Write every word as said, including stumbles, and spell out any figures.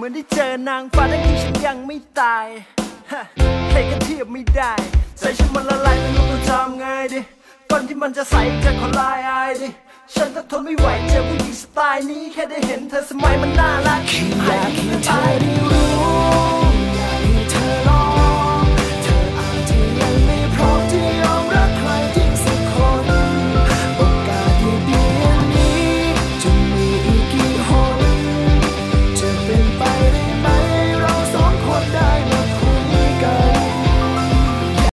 อนได้เจอนางฟ้าทั้งที่ฉันยังไม่ตายใครก็เทียบไม่ได้ใส่ฉันมันละลายไม่รู้ต้องทำไงดิก่อนที่มันจะใส่จะขอลายอายดิฉันก็ทนไม่ไหวเจอผู้หญิงสไตล์นี้แค่ได้เห็นเธอสมัยมันน่ารักแค่อยากให้เธอได้รู้